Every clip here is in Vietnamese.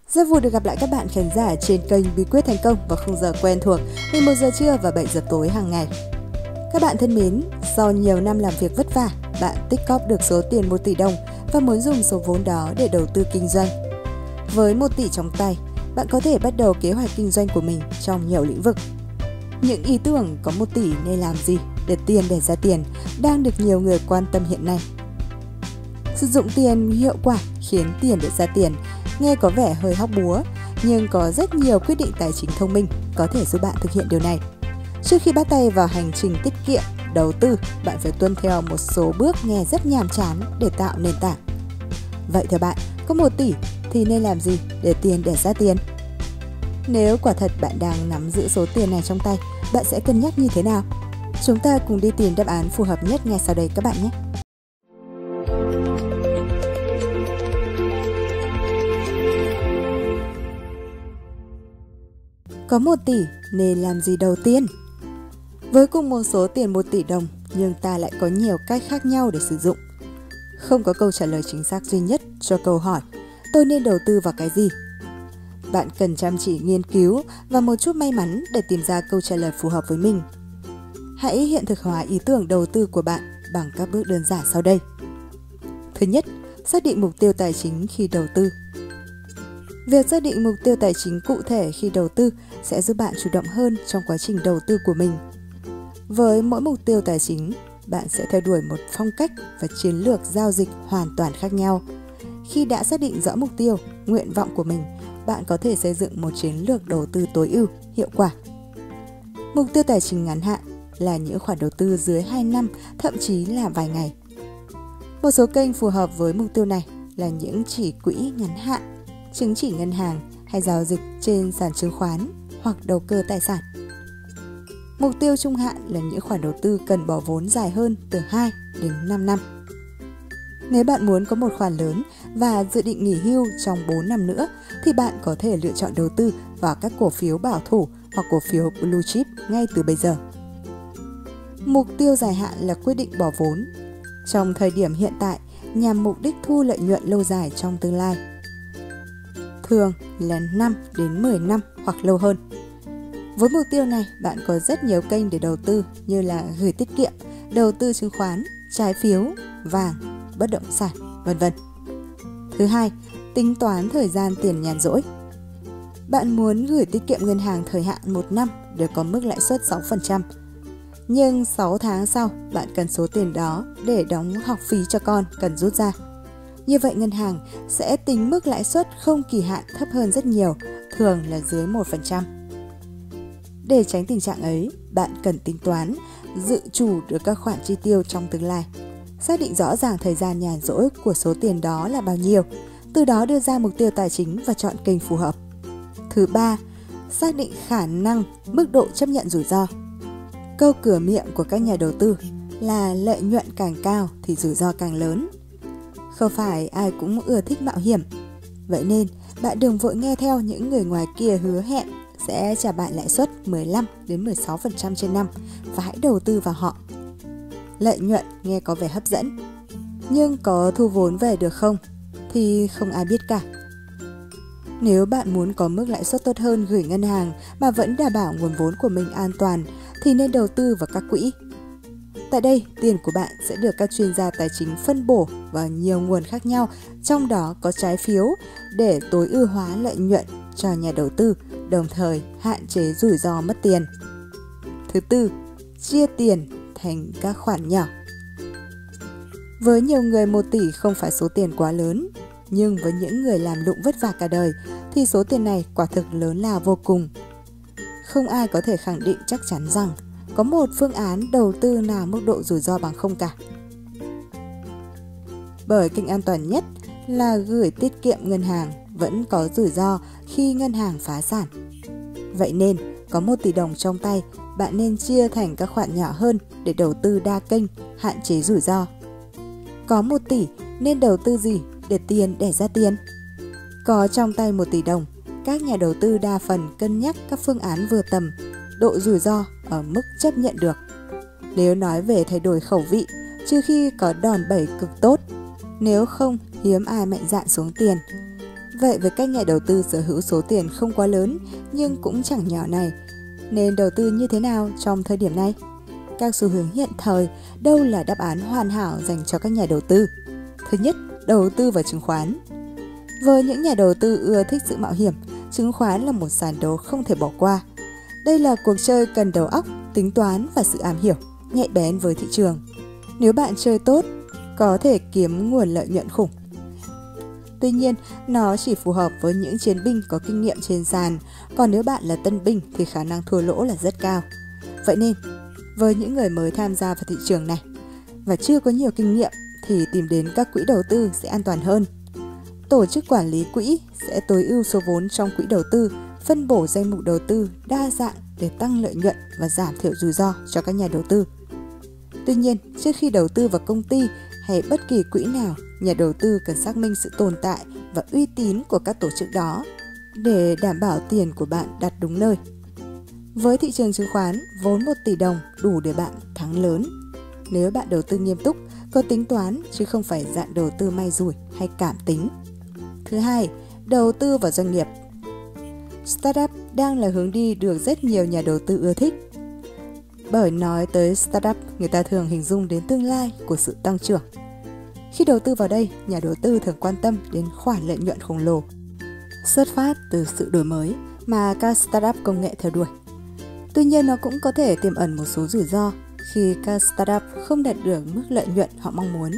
Rất vui được gặp lại các bạn khán giả trên kênh Bí quyết thành công vào khung giờ quen thuộc 11 giờ trưa và 7 giờ tối hàng ngày. Các bạn thân mến, sau nhiều năm làm việc vất vả, bạn tích cóp được số tiền 1 tỷ đồng và muốn dùng số vốn đó để đầu tư kinh doanh. Với 1 tỷ trong tay, bạn có thể bắt đầu kế hoạch kinh doanh của mình trong nhiều lĩnh vực. Những ý tưởng có 1 tỷ nên làm gì để tiền để ra tiền đang được nhiều người quan tâm hiện nay. Sử dụng tiền hiệu quả khiến tiền để ra tiền nghe có vẻ hơi hóc búa, nhưng có rất nhiều quyết định tài chính thông minh có thể giúp bạn thực hiện điều này. Trước khi bắt tay vào hành trình tiết kiệm, đầu tư, bạn phải tuân theo một số bước nghe rất nhàm chán để tạo nền tảng. Vậy theo bạn, có 1 tỷ thì nên làm gì để tiền để ra tiền? Nếu quả thật bạn đang nắm giữ số tiền này trong tay, bạn sẽ cân nhắc như thế nào? Chúng ta cùng đi tìm đáp án phù hợp nhất ngay sau đây các bạn nhé! Có 1 tỷ nên làm gì đầu tiên? Với cùng một số tiền 1 tỷ đồng, nhưng ta lại có nhiều cách khác nhau để sử dụng. Không có câu trả lời chính xác duy nhất cho câu hỏi tôi nên đầu tư vào cái gì. Bạn cần chăm chỉ nghiên cứu và một chút may mắn để tìm ra câu trả lời phù hợp với mình. Hãy hiện thực hóa ý tưởng đầu tư của bạn bằng các bước đơn giản sau đây. Thứ nhất, xác định mục tiêu tài chính khi đầu tư. Việc xác định mục tiêu tài chính cụ thể khi đầu tư sẽ giúp bạn chủ động hơn trong quá trình đầu tư của mình. Với mỗi mục tiêu tài chính, bạn sẽ theo đuổi một phong cách và chiến lược giao dịch hoàn toàn khác nhau. Khi đã xác định rõ mục tiêu, nguyện vọng của mình, bạn có thể xây dựng một chiến lược đầu tư tối ưu, hiệu quả. Mục tiêu tài chính ngắn hạn là những khoản đầu tư dưới 2 năm, thậm chí là vài ngày. Một số kênh phù hợp với mục tiêu này là những chỉ quỹ ngắn hạn, chứng chỉ ngân hàng hay giao dịch trên sàn chứng khoán hoặc đầu cơ tài sản. Mục tiêu trung hạn là những khoản đầu tư cần bỏ vốn dài hơn từ 2 đến 5 năm. Nếu bạn muốn có một khoản lớn và dự định nghỉ hưu trong 4 năm nữa thì bạn có thể lựa chọn đầu tư vào các cổ phiếu bảo thủ hoặc cổ phiếu blue chip ngay từ bây giờ. Mục tiêu dài hạn là quyết định bỏ vốn trong thời điểm hiện tại nhằm mục đích thu lợi nhuận lâu dài trong tương lai. Thường là 5 đến 10 năm hoặc lâu hơn. Với mục tiêu này, bạn có rất nhiều kênh để đầu tư như là gửi tiết kiệm, đầu tư chứng khoán, trái phiếu, vàng, bất động sản, v.v. Thứ hai, tính toán thời gian tiền nhàn rỗi. Bạn muốn gửi tiết kiệm ngân hàng thời hạn 1 năm để có mức lãi suất 6%. Nhưng 6 tháng sau, bạn cần số tiền đó để đóng học phí cho con cần rút ra. Như vậy ngân hàng sẽ tính mức lãi suất không kỳ hạn thấp hơn rất nhiều, thường là dưới 1%. Để tránh tình trạng ấy, bạn cần tính toán, dự trù được các khoản chi tiêu trong tương lai. Xác định rõ ràng thời gian nhàn rỗi của số tiền đó là bao nhiêu, từ đó đưa ra mục tiêu tài chính và chọn kênh phù hợp. Thứ ba, xác định khả năng, mức độ chấp nhận rủi ro. Câu cửa miệng của các nhà đầu tư là lợi nhuận càng cao thì rủi ro càng lớn. Không phải ai cũng ưa thích mạo hiểm. Vậy nên, bạn đừng vội nghe theo những người ngoài kia hứa hẹn sẽ trả bạn lãi suất 15 đến 16% trên năm và hãy đầu tư vào họ. Lợi nhuận nghe có vẻ hấp dẫn, nhưng có thu vốn về được không thì không ai biết cả. Nếu bạn muốn có mức lãi suất tốt hơn gửi ngân hàng mà vẫn đảm bảo nguồn vốn của mình an toàn thì nên đầu tư vào các quỹ. Tại đây, tiền của bạn sẽ được các chuyên gia tài chính phân bổ vào nhiều nguồn khác nhau, trong đó có trái phiếu để tối ưu hóa lợi nhuận cho nhà đầu tư, đồng thời hạn chế rủi ro mất tiền. Thứ tư, chia tiền thành các khoản nhỏ. Với nhiều người 1 tỷ không phải số tiền quá lớn, nhưng với những người làm lụng vất vả cả đời thì số tiền này quả thực lớn lao vô cùng. Không ai có thể khẳng định chắc chắn rằng có một phương án đầu tư nào mức độ rủi ro bằng không cả. Bởi kênh an toàn nhất là gửi tiết kiệm ngân hàng vẫn có rủi ro khi ngân hàng phá sản. Vậy nên, có 1 tỷ đồng trong tay, bạn nên chia thành các khoản nhỏ hơn để đầu tư đa kênh, hạn chế rủi ro. Có 1 tỷ nên đầu tư gì để tiền để ra tiền? Có trong tay 1 tỷ đồng, các nhà đầu tư đa phần cân nhắc các phương án vừa tầm, độ rủi ro ở mức chấp nhận được. Nếu nói về thay đổi khẩu vị, trừ khi có đòn bẩy cực tốt, nếu không hiếm ai mạnh dạn xuống tiền. Vậy với các nhà đầu tư sở hữu số tiền không quá lớn nhưng cũng chẳng nhỏ này, nên đầu tư như thế nào trong thời điểm này? Các xu hướng hiện thời, đâu là đáp án hoàn hảo dành cho các nhà đầu tư? Thứ nhất, đầu tư vào chứng khoán. Với những nhà đầu tư ưa thích sự mạo hiểm, chứng khoán là một sàn đấu không thể bỏ qua. Đây là cuộc chơi cần đầu óc, tính toán và sự am hiểu, nhạy bén với thị trường. Nếu bạn chơi tốt, có thể kiếm nguồn lợi nhuận khủng. Tuy nhiên, nó chỉ phù hợp với những chiến binh có kinh nghiệm trên sàn, còn nếu bạn là tân binh thì khả năng thua lỗ là rất cao. Vậy nên, với những người mới tham gia vào thị trường này và chưa có nhiều kinh nghiệm thì tìm đến các quỹ đầu tư sẽ an toàn hơn. Tổ chức quản lý quỹ sẽ tối ưu số vốn trong quỹ đầu tư, phân bổ danh mục đầu tư đa dạng để tăng lợi nhuận và giảm thiểu rủi ro cho các nhà đầu tư. Tuy nhiên, trước khi đầu tư vào công ty hay bất kỳ quỹ nào, nhà đầu tư cần xác minh sự tồn tại và uy tín của các tổ chức đó để đảm bảo tiền của bạn đặt đúng nơi. Với thị trường chứng khoán, vốn 1 tỷ đồng đủ để bạn thắng lớn. Nếu bạn đầu tư nghiêm túc, có tính toán chứ không phải dạng đầu tư may rủi hay cảm tính. Thứ hai, đầu tư vào doanh nghiệp. Startup đang là hướng đi được rất nhiều nhà đầu tư ưa thích. Bởi nói tới startup, người ta thường hình dung đến tương lai của sự tăng trưởng. Khi đầu tư vào đây, nhà đầu tư thường quan tâm đến khoản lợi nhuận khổng lồ, xuất phát từ sự đổi mới mà các startup công nghệ theo đuổi. Tuy nhiên, nó cũng có thể tiềm ẩn một số rủi ro khi các startup không đạt được mức lợi nhuận họ mong muốn.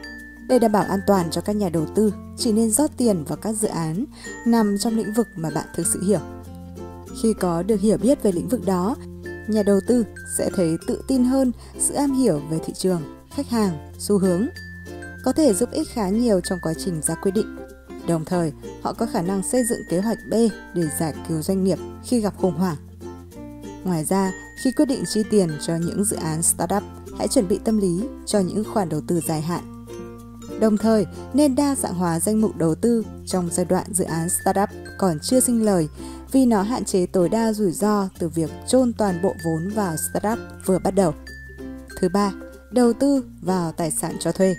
Để đảm bảo an toàn cho các nhà đầu tư, chỉ nên rót tiền vào các dự án nằm trong lĩnh vực mà bạn thực sự hiểu. Khi có được hiểu biết về lĩnh vực đó, nhà đầu tư sẽ thấy tự tin hơn, sự am hiểu về thị trường, khách hàng, xu hướng, có thể giúp ích khá nhiều trong quá trình ra quyết định. Đồng thời, họ có khả năng xây dựng kế hoạch B để giải cứu doanh nghiệp khi gặp khủng hoảng. Ngoài ra, khi quyết định chi tiền cho những dự án startup, hãy chuẩn bị tâm lý cho những khoản đầu tư dài hạn. Đồng thời, nên đa dạng hóa danh mục đầu tư trong giai đoạn dự án startup còn chưa sinh lời vì nó hạn chế tối đa rủi ro từ việc chôn toàn bộ vốn vào startup vừa bắt đầu. Thứ ba, đầu tư vào tài sản cho thuê.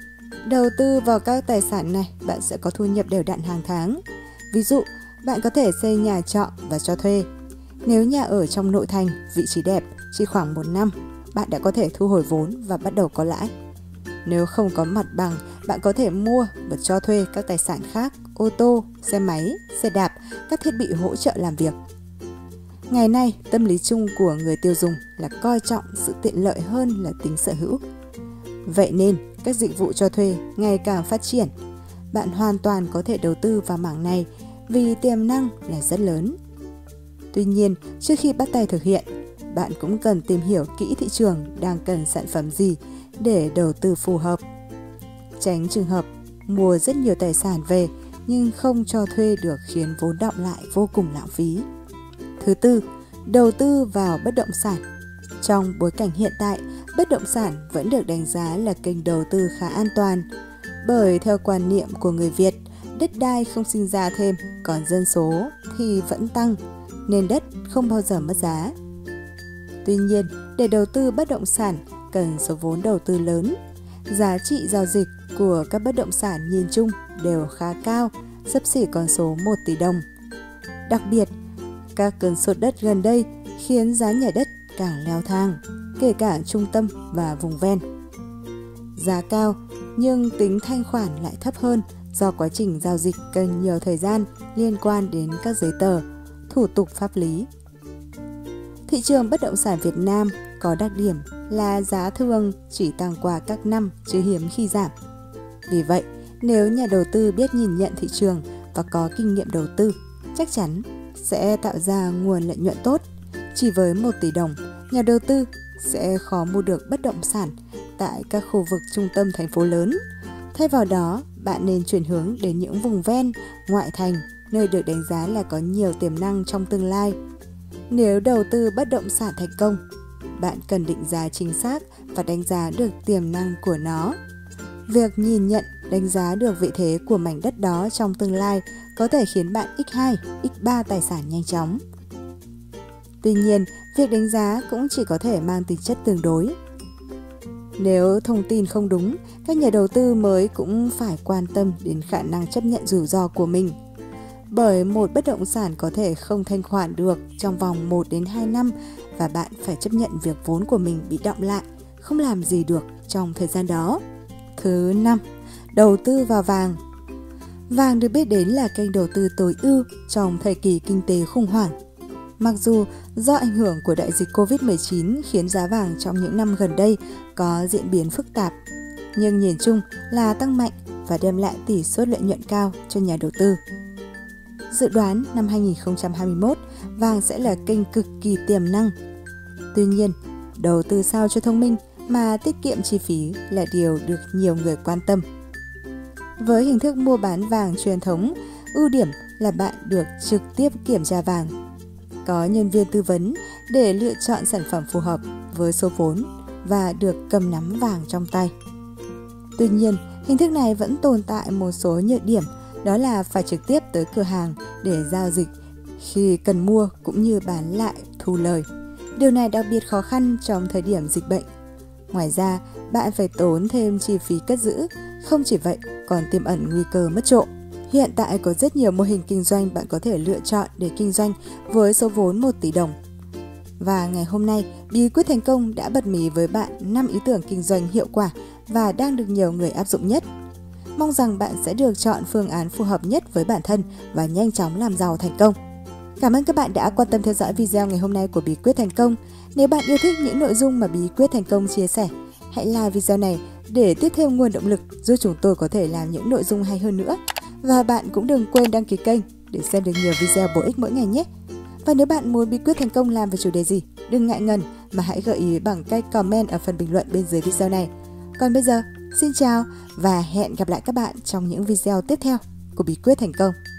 Đầu tư vào các tài sản này, bạn sẽ có thu nhập đều đặn hàng tháng. Ví dụ, bạn có thể xây nhà trọ và cho thuê. Nếu nhà ở trong nội thành, vị trí đẹp, chỉ khoảng 1 năm, bạn đã có thể thu hồi vốn và bắt đầu có lãi. Nếu không có mặt bằng, bạn có thể mua và cho thuê các tài sản khác, ô tô, xe máy, xe đạp, các thiết bị hỗ trợ làm việc. Ngày nay, tâm lý chung của người tiêu dùng là coi trọng sự tiện lợi hơn là tính sở hữu. Vậy nên, các dịch vụ cho thuê ngày càng phát triển. Bạn hoàn toàn có thể đầu tư vào mảng này vì tiềm năng là rất lớn. Tuy nhiên, trước khi bắt tay thực hiện, bạn cũng cần tìm hiểu kỹ thị trường đang cần sản phẩm gì để đầu tư phù hợp. Tránh trường hợp mua rất nhiều tài sản về nhưng không cho thuê được khiến vốn đọng lại vô cùng lãng phí. Thứ tư, đầu tư vào bất động sản. Trong bối cảnh hiện tại, bất động sản vẫn được đánh giá là kênh đầu tư khá an toàn. Bởi theo quan niệm của người Việt, đất đai không sinh ra thêm, còn dân số thì vẫn tăng, nên đất không bao giờ mất giá. Tuy nhiên, để đầu tư bất động sản cần số vốn đầu tư lớn. Giá trị giao dịch của các bất động sản nhìn chung đều khá cao, xấp xỉ con số 1 tỷ đồng. Đặc biệt, các cơn sốt đất gần đây khiến giá nhà đất càng leo thang, kể cả trung tâm và vùng ven. Giá cao nhưng tính thanh khoản lại thấp hơn do quá trình giao dịch cần nhiều thời gian liên quan đến các giấy tờ, thủ tục pháp lý. Thị trường bất động sản Việt Nam có đặc điểm là giá thường chỉ tăng qua các năm chứ hiếm khi giảm. Vì vậy, nếu nhà đầu tư biết nhìn nhận thị trường và có kinh nghiệm đầu tư, chắc chắn sẽ tạo ra nguồn lợi nhuận tốt. Chỉ với 1 tỷ đồng, nhà đầu tư sẽ khó mua được bất động sản tại các khu vực trung tâm thành phố lớn. Thay vào đó, bạn nên chuyển hướng đến những vùng ven, ngoại thành, nơi được đánh giá là có nhiều tiềm năng trong tương lai. Nếu đầu tư bất động sản thành công, bạn cần định giá chính xác và đánh giá được tiềm năng của nó. Việc nhìn nhận, đánh giá được vị thế của mảnh đất đó trong tương lai có thể khiến bạn x2, x3 tài sản nhanh chóng. Tuy nhiên, việc đánh giá cũng chỉ có thể mang tính chất tương đối. Nếu thông tin không đúng, các nhà đầu tư mới cũng phải quan tâm đến khả năng chấp nhận rủi ro của mình. bởi một bất động sản có thể không thanh khoản được trong vòng 1 đến 2 năm và bạn phải chấp nhận việc vốn của mình bị đọng lại, không làm gì được trong thời gian đó. Thứ 5. Đầu tư vào vàng. Vàng được biết đến là kênh đầu tư tối ưu trong thời kỳ kinh tế khủng hoảng. Mặc dù do ảnh hưởng của đại dịch Covid-19 khiến giá vàng trong những năm gần đây có diễn biến phức tạp, nhưng nhìn chung là tăng mạnh và đem lại tỷ suất lợi nhuận cao cho nhà đầu tư. Dự đoán năm 2021, vàng sẽ là kênh cực kỳ tiềm năng. Tuy nhiên, đầu tư sao cho thông minh mà tiết kiệm chi phí là điều được nhiều người quan tâm. Với hình thức mua bán vàng truyền thống, ưu điểm là bạn được trực tiếp kiểm tra vàng, có nhân viên tư vấn để lựa chọn sản phẩm phù hợp với số vốn và được cầm nắm vàng trong tay. Tuy nhiên, hình thức này vẫn tồn tại một số nhược điểm, đó là phải trực tiếp tới cửa hàng để giao dịch khi cần mua cũng như bán lại thu lời. Điều này đặc biệt khó khăn trong thời điểm dịch bệnh. Ngoài ra, bạn phải tốn thêm chi phí cất giữ, không chỉ vậy còn tiềm ẩn nguy cơ mất trộm. Hiện tại có rất nhiều mô hình kinh doanh bạn có thể lựa chọn để kinh doanh với số vốn 1 tỷ đồng. Và ngày hôm nay, Bí quyết thành công đã bật mí với bạn 5 ý tưởng kinh doanh hiệu quả và đang được nhiều người áp dụng nhất. Mong rằng bạn sẽ được chọn phương án phù hợp nhất với bản thân và nhanh chóng làm giàu thành công. Cảm ơn các bạn đã quan tâm theo dõi video ngày hôm nay của Bí quyết thành công. Nếu bạn yêu thích những nội dung mà Bí quyết thành công chia sẻ, hãy like video này để tiếp thêm nguồn động lực giúp chúng tôi có thể làm những nội dung hay hơn nữa. Và bạn cũng đừng quên đăng ký kênh để xem được nhiều video bổ ích mỗi ngày nhé. Và nếu bạn muốn Bí quyết thành công làm về chủ đề gì, đừng ngại ngần mà hãy gợi ý bằng cách comment ở phần bình luận bên dưới video này. Còn bây giờ, xin chào và hẹn gặp lại các bạn trong những video tiếp theo của Bí quyết thành công.